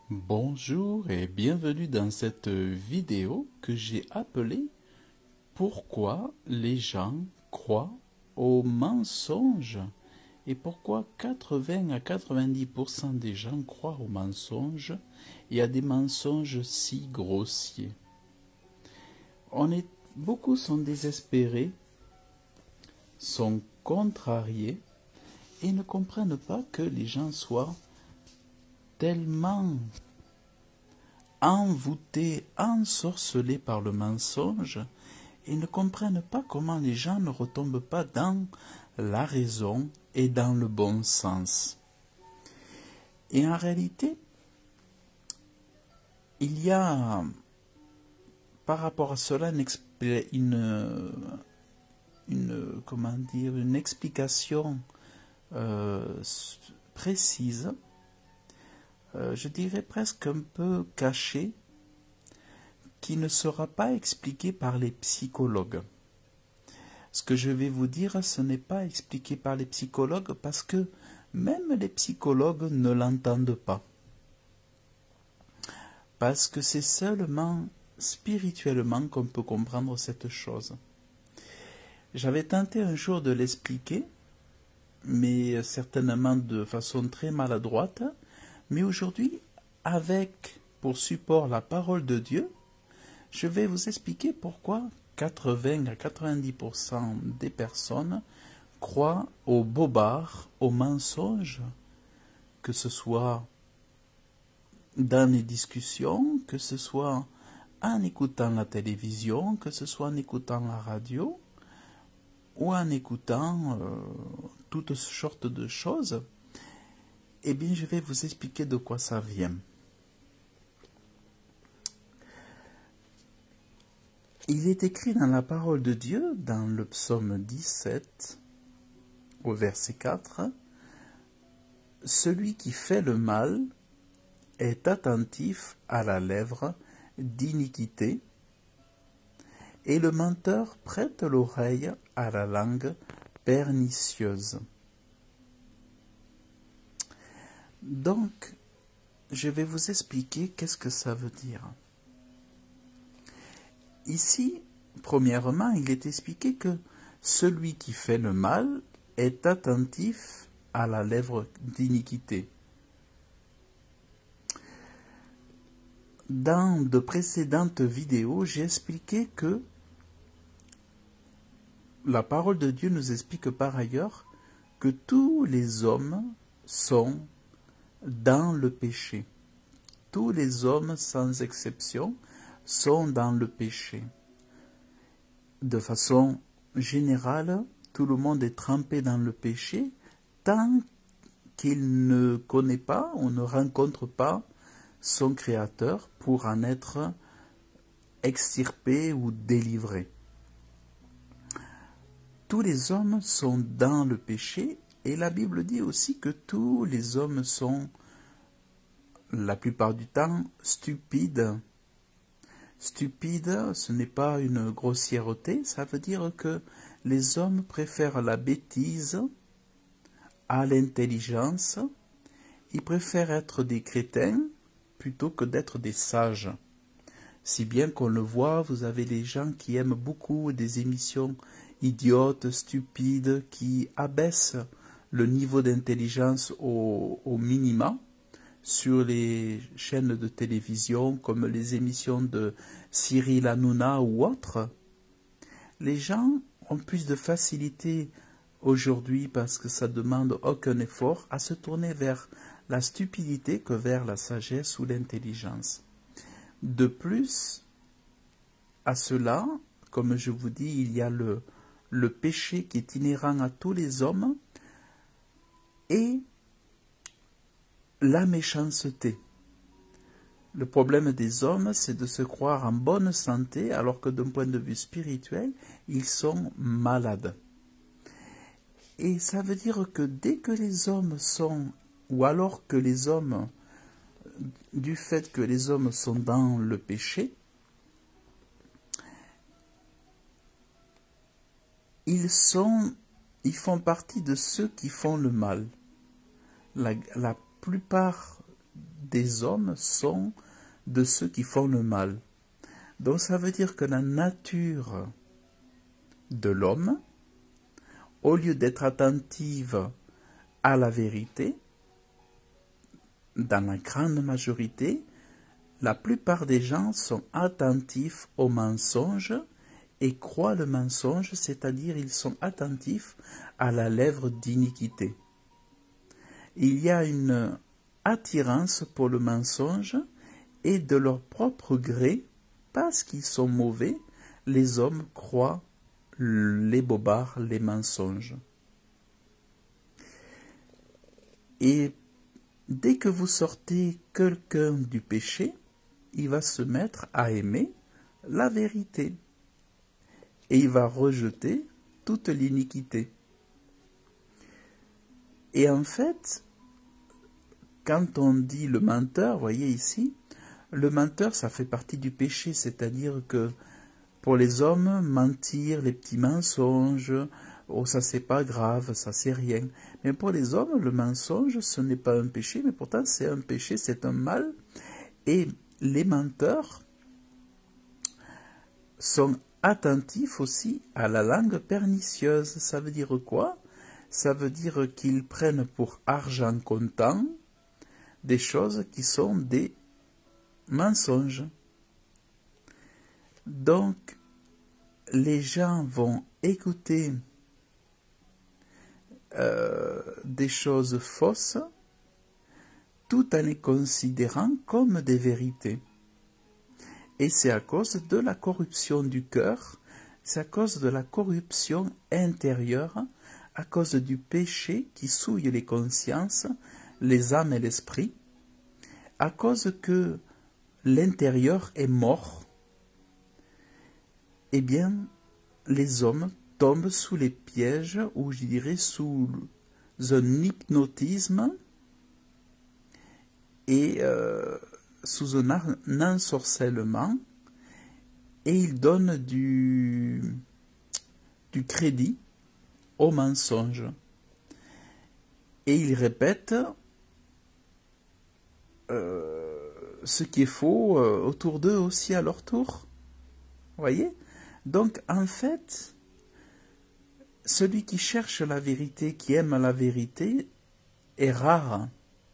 Bonjour et bienvenue dans cette vidéo que j'ai appelée Pourquoi les gens croient aux mensonges et pourquoi 80 à 90% des gens croient aux mensonges et à des mensonges si grossiers. Beaucoup sont désespérés, sont contrariés et ne comprennent pas que les gens soient tellement envoûtés, ensorcelés par le mensonge, et ne comprennent pas comment les gens ne retombent pas dans la raison et dans le bon sens. Et en réalité, il y a par rapport à cela une explication précise, je dirais presque un peu cachée, qui ne sera pas expliquée par les psychologues. Ce que je vais vous dire, ce n'est pas expliqué par les psychologues parce que même les psychologues ne l'entendent pas. Parce que c'est seulement spirituellement qu'on peut comprendre cette chose. J'avais tenté un jour de l'expliquer, mais certainement de façon très maladroite. Mais aujourd'hui, avec pour support la parole de Dieu, je vais vous expliquer pourquoi 80 à 90% des personnes croient aux bobards, aux mensonges, que ce soit dans les discussions, que ce soit en écoutant la télévision, que ce soit en écoutant la radio, ou en écoutant toutes sortes de choses. Eh bien, je vais vous expliquer de quoi ça vient. Il est écrit dans la parole de Dieu, dans le psaume 17, au verset 4, « Celui qui fait le mal est attentif à la lèvre d'iniquité, et le menteur prête l'oreille à la langue pernicieuse. » Donc, je vais vous expliquer qu'est-ce que ça veut dire. Ici, premièrement, il est expliqué que celui qui fait le mal est attentif à la lèvre d'iniquité. Dans de précédentes vidéos, j'ai expliqué que la parole de Dieu nous explique par ailleurs que tous les hommes sont dans le péché. Tous les hommes, sans exception, sont dans le péché. De façon générale, tout le monde est trempé dans le péché tant qu'il ne connaît pas ou ne rencontre pas son Créateur pour en être extirpé ou délivré. Tous les hommes sont dans le péché et la Bible dit aussi que tous les hommes sont, la plupart du temps, stupides. Stupide, ce n'est pas une grossièreté, ça veut dire que les hommes préfèrent la bêtise à l'intelligence. Ils préfèrent être des crétins plutôt que d'être des sages. Si bien qu'on le voit, vous avez les gens qui aiment beaucoup des émissions idiotes, stupides, qui abaissent le niveau d'intelligence au minima sur les chaînes de télévision comme les émissions de Cyril Hanouna ou autres. Les gens ont plus de facilité aujourd'hui parce que ça demande aucun effort à se tourner vers la stupidité que vers la sagesse ou l'intelligence. De plus, à cela, comme je vous dis, il y a le péché qui est inhérent à tous les hommes et la méchanceté. Le problème des hommes, c'est de se croire en bonne santé alors que d'un point de vue spirituel, ils sont malades. Et ça veut dire que dès que les hommes sont, ou alors que les hommes, du fait que les hommes sont dans le péché, ils font partie de ceux qui font le mal. La plupart des hommes sont de ceux qui font le mal. Donc ça veut dire que la nature de l'homme, au lieu d'être attentive à la vérité, dans la grande majorité, la plupart des gens sont attentifs au mensonge et croient le mensonge, c'est-à-dire ils sont attentifs à la lèvre d'iniquité. Il y a une attirance pour le mensonge et de leur propre gré, parce qu'ils sont mauvais, les hommes croient les bobards, les mensonges. Et dès que vous sortez quelqu'un du péché, il va se mettre à aimer la vérité. Et il va rejeter toute l'iniquité. Et en fait, quand on dit le menteur, voyez ici, le menteur, ça fait partie du péché, c'est-à-dire que pour les hommes, mentir, les petits mensonges, oh ça c'est pas grave, ça c'est rien. Mais pour les hommes, le mensonge, ce n'est pas un péché, mais pourtant c'est un péché, c'est un mal. Et les menteurs sont attentifs aussi à la langue pernicieuse. Ça veut dire quoi? Ça veut dire qu'ils prennent pour argent comptant des choses qui sont des mensonges. Donc, les gens vont écouter des choses fausses tout en les considérant comme des vérités. Et c'est à cause de la corruption du cœur, c'est à cause de la corruption intérieure, à cause du péché qui souille les consciences, les âmes et l'esprit, à cause que l'intérieur est mort, eh bien, les hommes tombent sous les pièges, ou je dirais sous un hypnotisme et sous un ensorcellement, et ils donnent du crédit au mensonge. Et ils répètent ce qui est faux autour d'eux aussi à leur tour. Voyez? Donc, en fait, celui qui cherche la vérité, qui aime la vérité, est rare.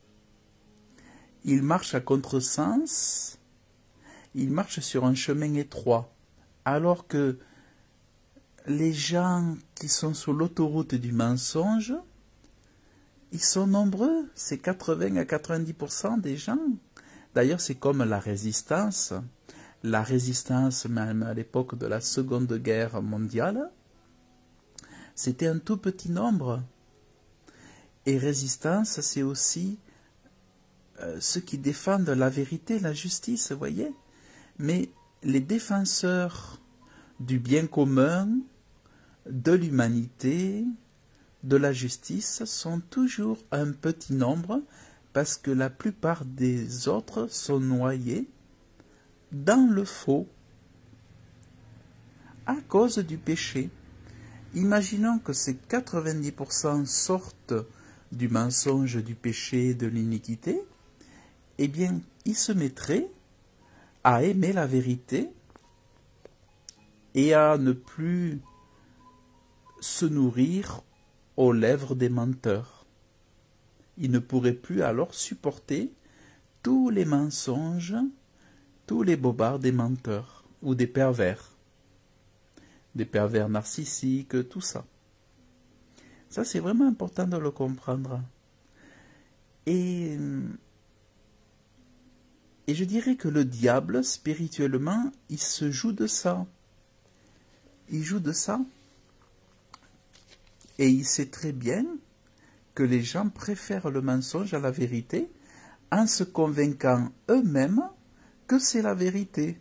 Il marche à contresens, il marche sur un chemin étroit, alors que les gens qui sont sur l'autoroute du mensonge, ils sont nombreux, c'est 80 à 90% des gens. D'ailleurs, c'est comme la résistance. La résistance, même à l'époque de la Seconde Guerre mondiale, c'était un tout petit nombre. Et résistance, c'est aussi ceux qui défendent la vérité, la justice, vous voyez. Mais les défenseurs du bien commun, de l'humanité, de la justice, sont toujours un petit nombre, parce que la plupart des autres sont noyés dans le faux, à cause du péché. Imaginons que ces 90% sortent du mensonge, du péché, de l'iniquité, eh bien, ils se mettraient à aimer la vérité et à ne plus se nourrir aux lèvres des menteurs. Ils ne pourraient plus alors supporter tous les mensonges, tous les bobards des menteurs ou des pervers narcissiques, tout ça. Ça, c'est vraiment important de le comprendre. Et je dirais que le diable, spirituellement, il se joue de ça. Il joue de ça. Et il sait très bien que les gens préfèrent le mensonge à la vérité en se convainquant eux-mêmes que c'est la vérité.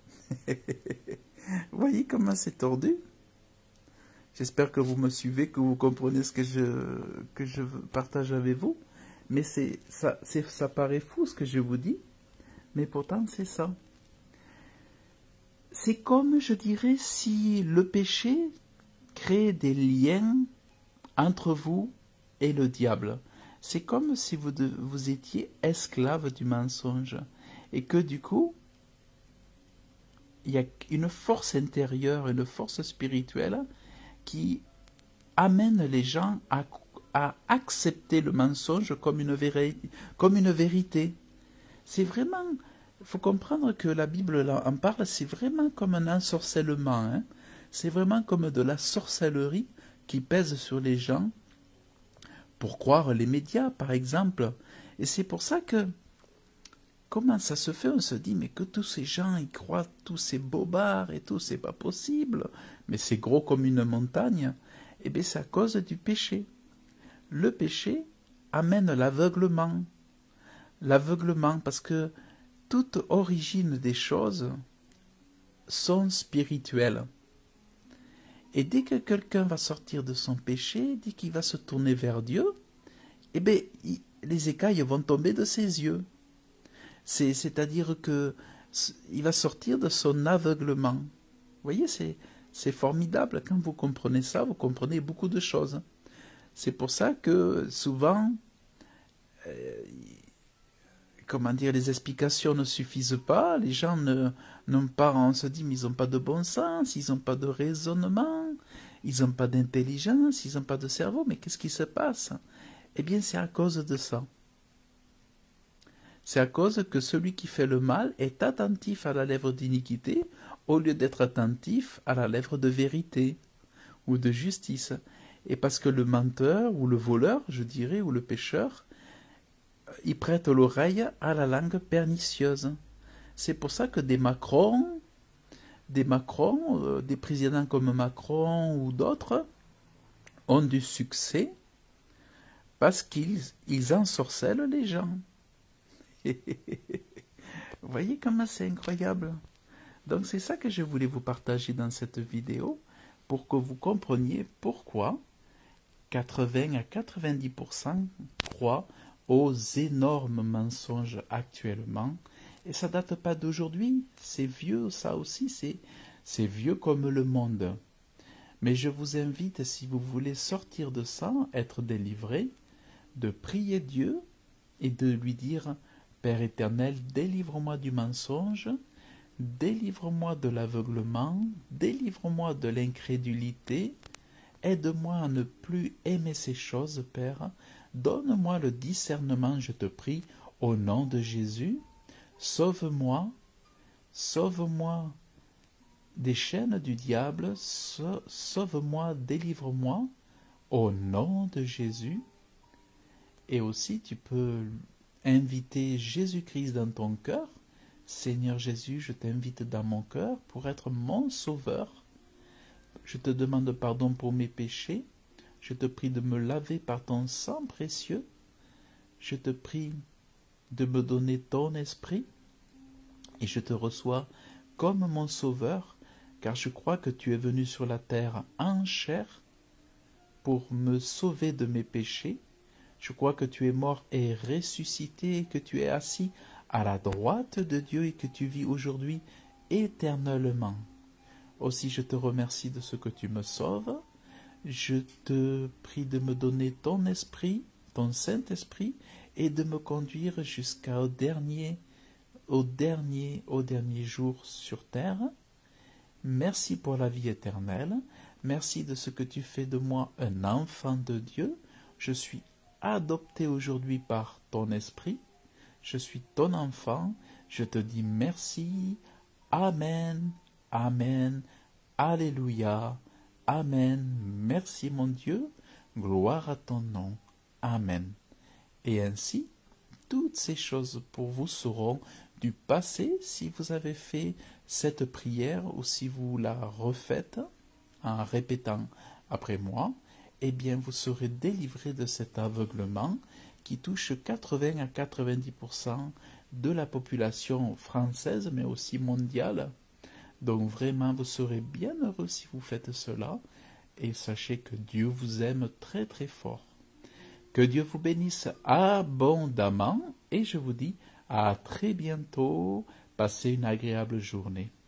Vous voyez comment c'est tordu? J'espère que vous me suivez, que vous comprenez ce que je partage avec vous. Mais ça paraît fou ce que je vous dis, mais pourtant c'est ça. C'est comme, je dirais, si le péché crée des liens entre vous et le diable. C'est comme si vous étiez esclave du mensonge et que du coup, il y a une force intérieure, une force spirituelle qui amène les gens à accepter le mensonge comme une vérité. C'est vraiment, il faut comprendre que la Bible en parle, c'est vraiment comme un ensorcellement. Hein. C'est vraiment comme de la sorcellerie qui pèse sur les gens pour croire les médias, par exemple. Et c'est pour ça que, comment ça se fait? On se dit, mais que tous ces gens, ils croient tous ces bobards et tout, c'est pas possible. Mais c'est gros comme une montagne. Eh bien, c'est à cause du péché. Le péché amène l'aveuglement. L'aveuglement, parce que toute origine des choses sont spirituelles. Et dès que quelqu'un va sortir de son péché, dès qu'il va se tourner vers Dieu, eh bien, les écailles vont tomber de ses yeux. C'est-à-dire que il va sortir de son aveuglement. Vous voyez, c'est formidable. Quand vous comprenez ça, vous comprenez beaucoup de choses. C'est pour ça que souvent, comment dire, les explications ne suffisent pas. Les gens n'ont pas, on se dit, mais ils n'ont pas de bon sens, ils n'ont pas de raisonnement, ils n'ont pas d'intelligence, ils n'ont pas de cerveau. Mais qu'est-ce qui se passe? Eh bien, c'est à cause de ça. C'est à cause que celui qui fait le mal est attentif à la lèvre d'iniquité au lieu d'être attentif à la lèvre de vérité ou de justice. Et parce que le menteur ou le voleur, je dirais, ou le pécheur, il prête l'oreille à la langue pernicieuse. C'est pour ça que des présidents comme Macron ou d'autres, ont du succès parce qu'ils ensorcellent les gens. Vous voyez comment c'est incroyable? Donc c'est ça que je voulais vous partager dans cette vidéo pour que vous compreniez pourquoi 80 à 90% croient aux énormes mensonges actuellement. Et ça date pas d'aujourd'hui, c'est vieux, ça aussi, c'est vieux comme le monde. Mais je vous invite, si vous voulez sortir de ça, être délivré, de prier Dieu et de lui dire: Père éternel, délivre-moi du mensonge, délivre-moi de l'aveuglement, délivre-moi de l'incrédulité, aide-moi à ne plus aimer ces choses, Père, donne-moi le discernement, je te prie, au nom de Jésus, sauve-moi, sauve-moi des chaînes du diable, sauve-moi, délivre-moi, au nom de Jésus. Et aussi, tu peux inviter Jésus-Christ dans ton cœur. Seigneur Jésus, je t'invite dans mon cœur pour être mon sauveur. Je te demande pardon pour mes péchés. Je te prie de me laver par ton sang précieux. Je te prie de me donner ton esprit. Et je te reçois comme mon sauveur, car je crois que tu es venu sur la terre en chair pour me sauver de mes péchés. Je crois que tu es mort et ressuscité, que tu es assis à la droite de Dieu et que tu vis aujourd'hui éternellement. Aussi, je te remercie de ce que tu me sauves. Je te prie de me donner ton esprit, ton Saint-Esprit, et de me conduire jusqu'au dernier jour sur terre. Merci pour la vie éternelle. Merci de ce que tu fais de moi un enfant de Dieu. Je suis adopté aujourd'hui par ton esprit. Je suis ton enfant. Je te dis merci. Amen. Amen. Alléluia. Amen. Merci mon Dieu. Gloire à ton nom. Amen. Et ainsi, toutes ces choses pour vous seront du passé si vous avez fait cette prière ou si vous la refaites en répétant après moi. Eh bien, vous serez délivré de cet aveuglement qui touche 80 à 90% de la population française, mais aussi mondiale. Donc vraiment, vous serez bien heureux si vous faites cela. Et sachez que Dieu vous aime très très fort. Que Dieu vous bénisse abondamment. Et je vous dis à très bientôt. Passez une agréable journée.